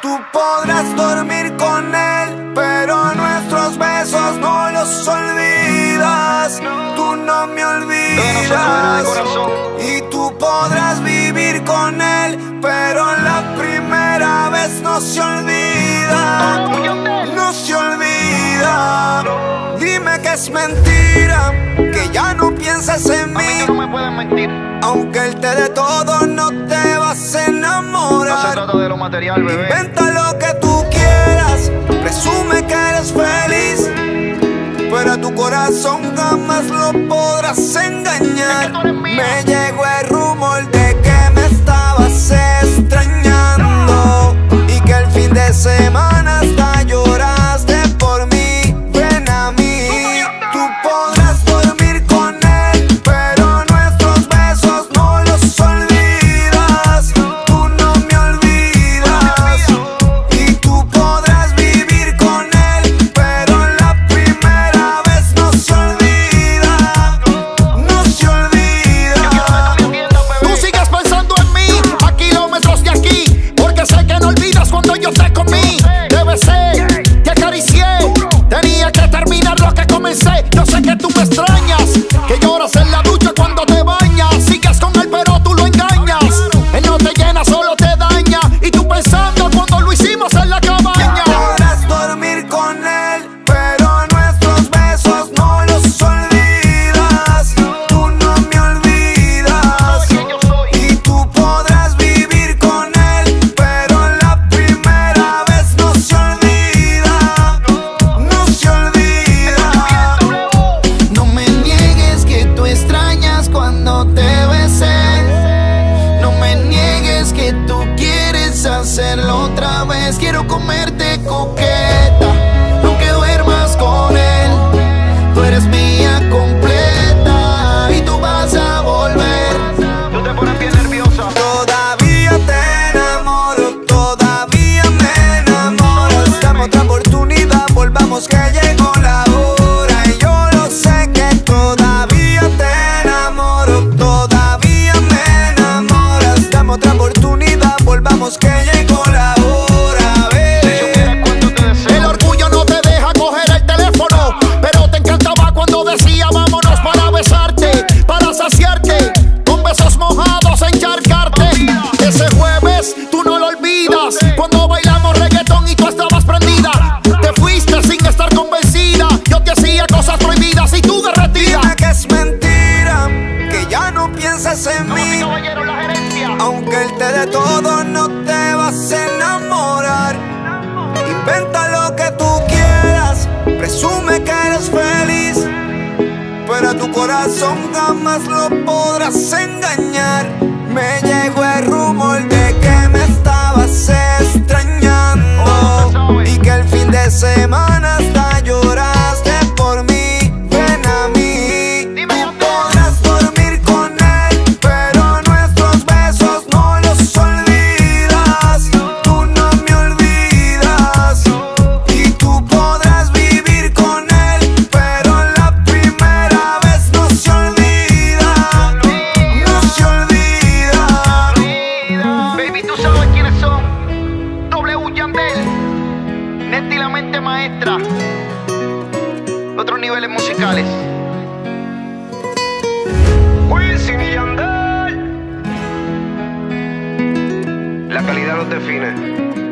Tú podrás dormir con él, pero nuestros besos no los olvidas. Tú no me olvidas. Y tú podrás vivir con él, pero la primera vez no se olvida. No se olvida. Dime que es mentira, que ya no piensas en mí. A mí no me pueden mentir. Aunque él te dé todo, no te vas a enamorar. No se trata de lo material, bebé. Inventa lo que tú quieras, presume que eres feliz, pero a tu corazón jamás lo podrás engañar. Es que tú eres mía. Me llegó el rumor de que me estabas extrañando y que el fin de semana hasta lloraste por mí. Ven a mí, tú podrás dormir con él, pero nuestros besos no los olvidas. Tú no me olvidas. Y tú podrás vivir con él, pero la primera vez no se olvida. No se olvida. Tú sigues pensando en mí a kilómetros de aquí, porque sé que no olvidas cuando yo te comí. Debe ser, te acaricié, tenía que terminar lo que comencé. Yo sé que tú me extrañas, que lloras en la ducha cuando te bañas. Sigues con él pero tú lo engañas. Él no te llena, solo te daña. Y tú pensando cuando lo hicimos en la cabaña. Podrás dormir con él, pero nuestros besos no los olvidas. Tú no me olvidas. Y tú podrás vivir con él, pero la primera vez no se olvida. No se olvida. No me niegues que tú extrañas cuando te besé. No me niegues que tú quieres hacerlo otra vez. Quiero comerte coqueta, aunque duermas con él. Tú eres mía completa y tú vas a volver. Tú te pones bien nerviosa. Todavía te enamoro, todavía me enamoro. Dame otra oportunidad, volvamos que llegó la hora. Y yo lo sé que todavía te enamoro, todavía me enamoras. Dame otra oportunidad, volvamos que llegó la hora, bebé. ¿Cuánto te deseo? El orgullo no te deja coger el teléfono, pero te encantaba cuando decía vámonos para besarte, para saciarte, con besos mojados encharcarte. Ese jueves tú no lo olvidas, cuando bailamos reggaetón y tú estabas prendida. Te fuiste sin estar convencida, yo te hacía cosas prohibidas y tú derretida. Dime que es mentira, que ya no piensas en Mi mí. caballero, la gerencia. Aunque él te dé todo, no te vas a enamorar. Inventa lo que tú quieras, presume que eres feliz, pero a tu corazón jamás lo podrás engañar. Me llegó el rumor de que me estabas extrañando y que el fin de semana hasta lloraste por mí. Ven a mí, tú podrás dormir con él, pero nuestros besos no los olvidas. Tú no me olvidas. Y tú podrás vivir con él, pero la primera vez no se olvida. No se olvida. Baby, tú sabes quiénes son. W Yandel, Neti la mente maestra. Otros niveles musicales. Wisin y Yandel. La calidad los define.